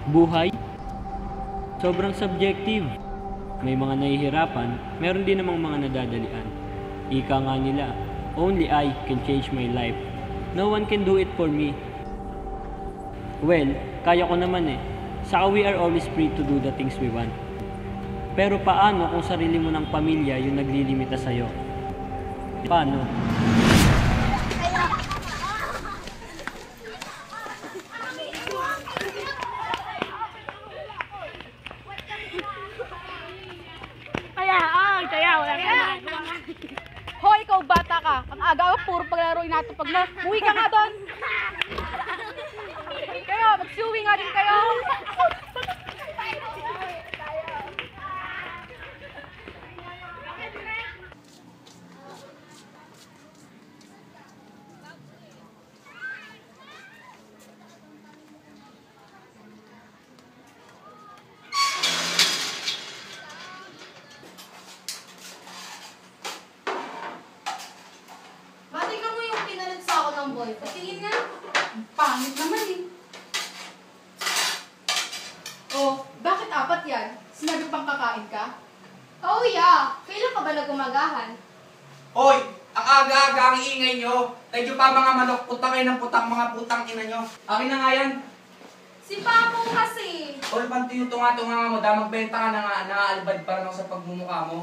Buhay? Sobrang subjective. May mga nahihirapan, meron din namang mga nadadalian. Ika nga nila, only I can change my life. No one can do it for me. Well, kaya ko naman eh. Saka we are always free to do the things we want. Pero paano kung sarili mo ng pamilya yung naglilimita sa'yo? Paano? Wala ka. Hoy, ikaw bata ka. Ang aga, puro paglaro inatupag mo. Uwi ka nga doon. Kayo, magsuwi nga din kayo. Boy, patingin nga. Pangit naman eh. Oh, bakit apat yan? Sinabi pang kakain ka? Oh yeah, kailan ka ba nagumagahan? Hoy! Ang aga-aga ang iingay nyo! Tayo pa mga manok, putak kayo ng putak, mga putang ina nyo. Akin na nga yan. Si Paco kasi. Hoy, panti yung tunga-tunga mo, dahil magbenta ka na nga, naaalbad pa rin ako sa pagmumukha mo.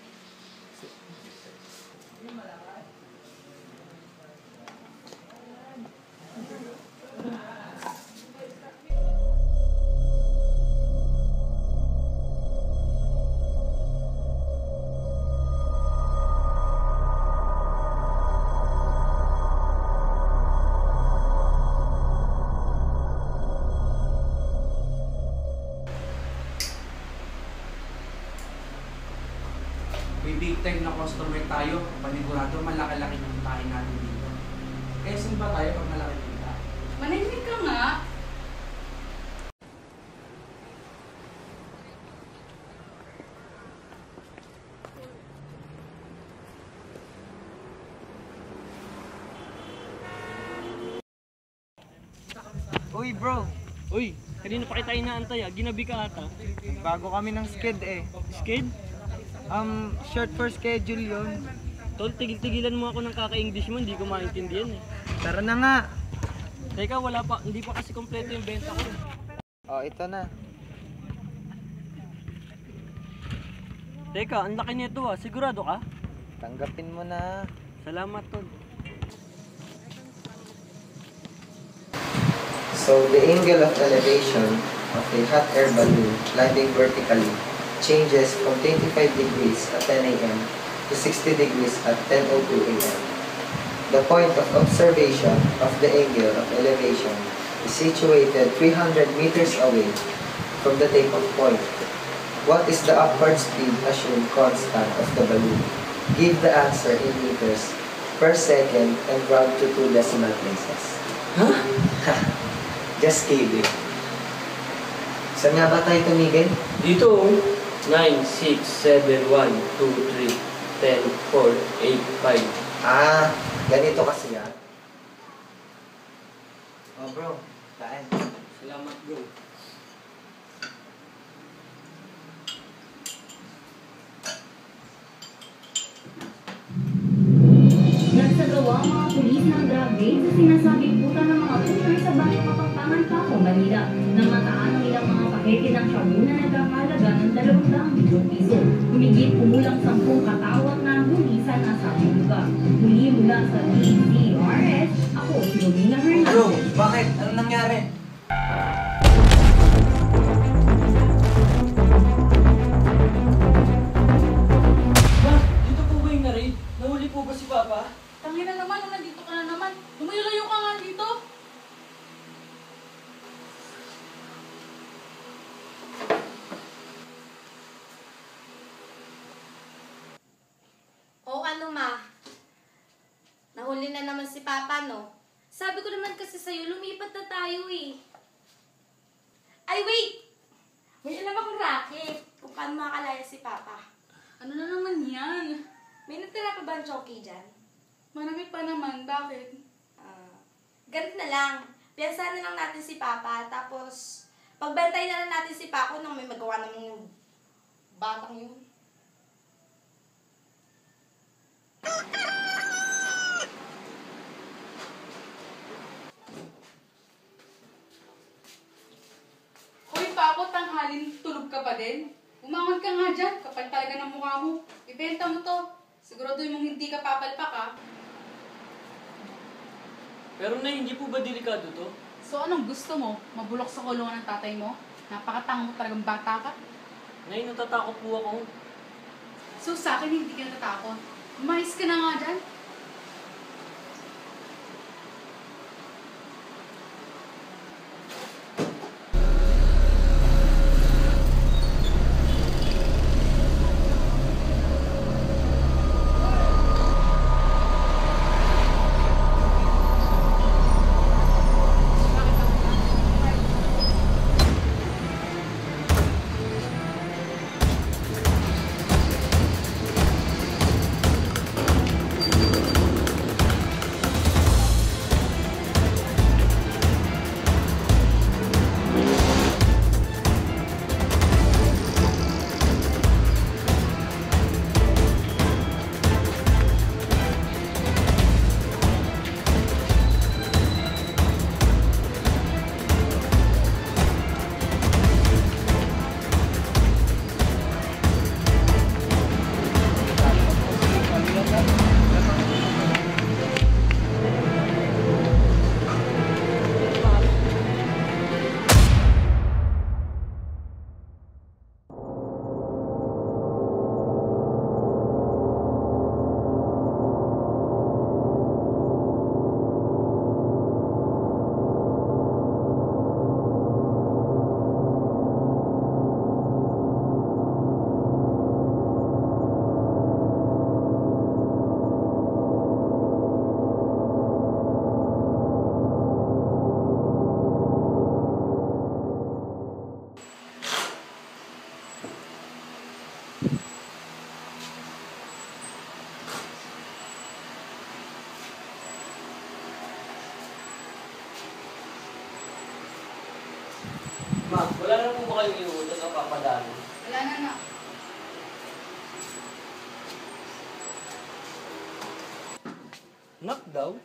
May big time na customer tayo, panigurado malaki-laki ng tayo natin dito. Kaya saan ba tayo pag malaki kita? Manahimik ka nga. Uy bro, Uy, kanina pa kita inaantay ah. Ginabi ka ata. bago kami ng sked eh. Skid? Short for schedule yun. Tol, tigil-tigilan mo ako ng kaka-English mo, hindi ko maintindihan eh. Tara na nga. Teka, hindi pa kasi kompleto yung benta ko. Oh, ito na. Teka, ang laki nito ah. Sigurado ka? Tanggapin mo na. Salamat, Tol. So the angle of elevation of a hot air balloon landing vertically changes from 25 degrees at 10 a.m. to 60 degrees at 10:02 a.m. The point of observation of the angle of elevation is situated 300 meters away from the takeoff point. What is the upward speed assumed constant of the balloon? Give the answer in meters per second and round to 2 decimal places. Huh? Just kidding. Saan nga ba tayo tumigil? Dito, 9, 6, 7, 1, 2, 3, 10, 4, 8, 5. Ganito kasi yan. Oh bro, kain. Salamat, bro. Nagsagawa ang mga pulis ng drug raid sa sinasabing puta ng mga puter sa bahay Kapampangan, Paco, Manila. Namataan ang ilang mga pakete ng shabu na nagkakalaga ng 200 milyong piso. Humigit kumulang 10 katawang na hulisan na sa lugar. Muli mula sa DCRS, ako si Romina Hernandez. Bro, bakit? Ano nangyari? Ba, dito po ba yung na-raid? Nahuli po ba si Papa? Tangin na naman, nandito ka na naman. Lumayo-layo ka nga dito. O ano ma? Nahuli na naman si Papa, no? Sabi ko naman kasi sa'yo, lumipat na tayo eh. Ay, wait! May alam akong racket kung paano makakalaya si Papa. Ano na naman yan? May natira pa ba ang choki dyan? Marami pa naman, bakit? Ganito na lang. Piyansahan na lang natin si Papa, tapos Pagbantay na lang natin si Paco nang may magawa naman yung batang yun. Hoy, Paco, tanghalin, tulog ka pa din? Umangon ka nga dyan, kapal talaga ng mukha mo. Ibenta mo to. Siguraduhin mong hindi ka papalpak, ha? Pero na, hindi po ba delikado to? So, anong gusto mo? Mabulok sa kulungan ng tatay mo? Napakatanga mo talagang bata ka? Nay, natatakot po ako. So, sa akin, hindi ka natatakot. Umayos ka na nga dyan. Ma'am, wala na po ba kayong iutos o papadalo? Wala na na. Knock daw?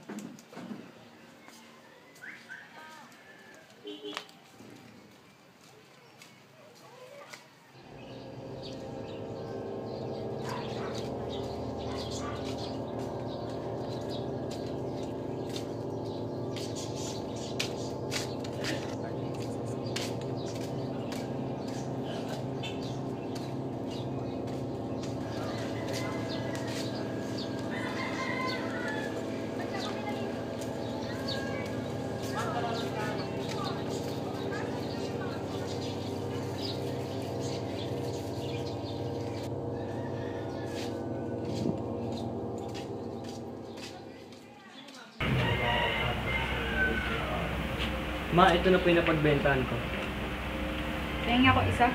Ma, ito na po yung napagbentahan ko. Tingin ako isa.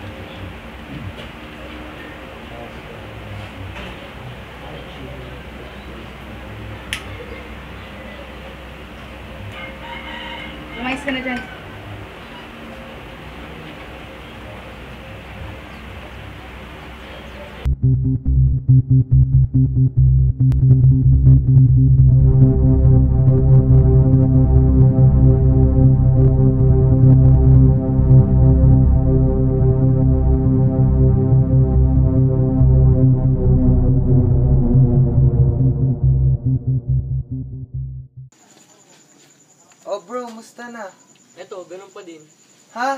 Umayos ka na dyan. Oh bro, musta na? Eto, ganun pa din. Ha?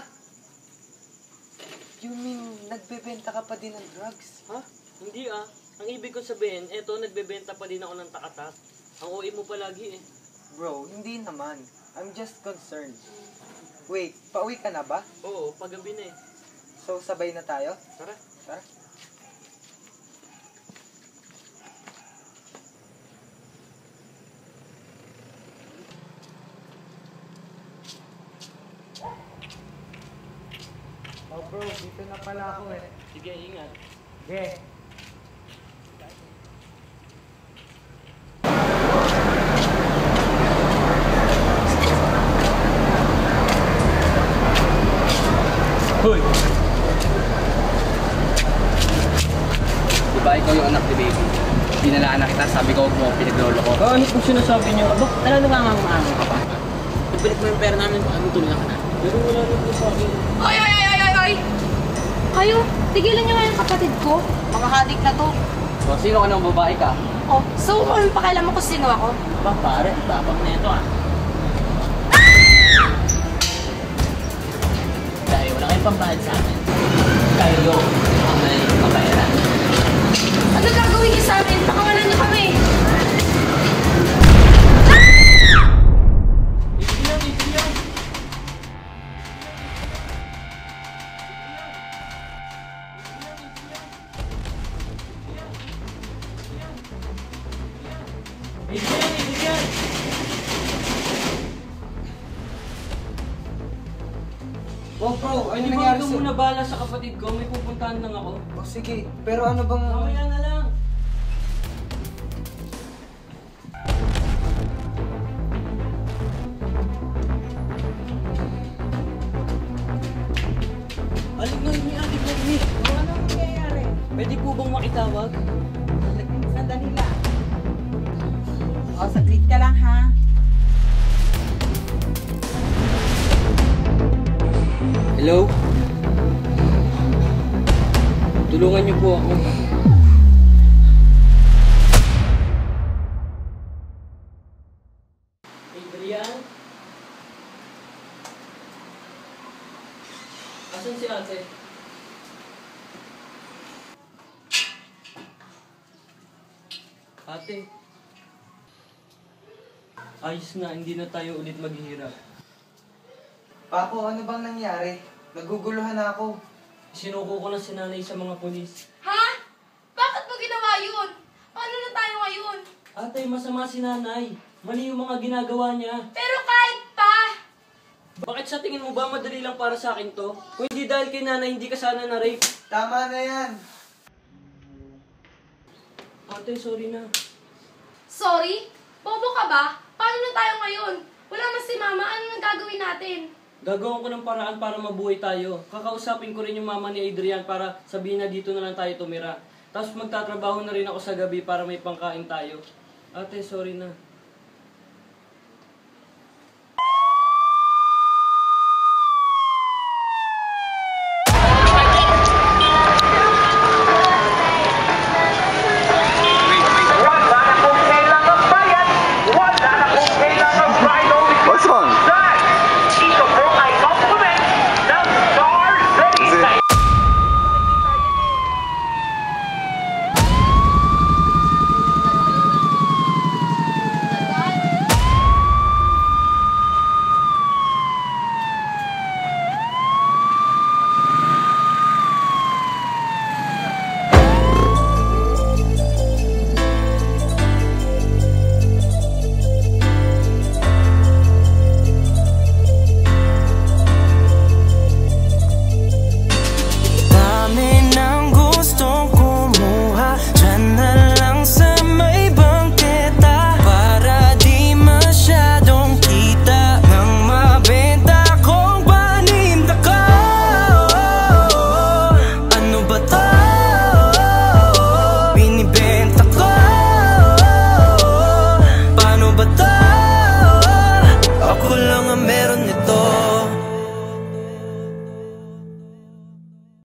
You mean, nagbebenta ka pa din ng drugs? Ha? Hindi ah. Ang ibig ko sabihin, eto, nagbebenta pa din ako ng takatak. Ang OA mo palagi eh. Bro, hindi naman. I'm just concerned. Wait, pauwi ka na ba? Oo, paggabi na eh. So, sabay na tayo? Tara. Tara. Oh bro, dito na pala ako eh. Sige, ingat. Okay. Hoy! Diba ikaw yung anak ni baby? Pinalaan na kita, sabi ko huwag mo akong pinaglolo ko. Kahit kung sinasabi niyo, abak, Talaga nga nga ka pa. Ipilit mo yung pera namin kung anong tulungan ka na. pero wala na po sa akin. Oy! Kayo, tigilan niyo nga yung kapatid ko. Mga hadik na to. O, sino ka ng babae ka? Oh, so ano pakialam mo kung sino ako? Ba, pare, tapang na ito ah. Dahil wala kayong pambayad sa amin. Kayo, ang may pabayaran. Ano gagawin niyo sa amin? Pakawalan niyo kami. Oh bro, ano Hindi ba nangyari ikaw sa... muna bahala sa kapatid ko? May pupuntahan lang ako. Oh sige, pero ano bang... Mamaya na lang. Aling na ini, aling na ini. Ano nangyayari? Pwede po bang makitawag? Sandali lang. O, saglit ka lang ha. Hello? Tulungan niyo po ako. Adrian? Asan si ate? Ate. Ayos na, hindi na tayo ulit maghihirap. Paco, ano bang nangyari? Naguguluhan na ako. Sinuko ko na si nanay sa mga polis. Ha? Bakit mo ginawa yun? Paano na tayo ngayon? Ate, masama si nanay. Mali yung mga ginagawa niya. Pero kahit pa! Bakit sa tingin mo ba madali lang para sa akin to? Kung hindi dahil kay nanay, hindi ka sana na-rape. Tama na yan. Ate, sorry na. Sorry? Bobo ka ba? Paano na tayo ngayon? Wala na si mama, ano nang gagawin natin? Gagawin ko ng paraan para mabuhay tayo. Kakausapin ko rin yung mama ni Adrian para sabihin na dito na lang tayo tumira. Tapos magtatrabaho na rin ako sa gabi para may pangkain tayo. Ate, sorry na. What's wrong? Ako lang ang meron nito.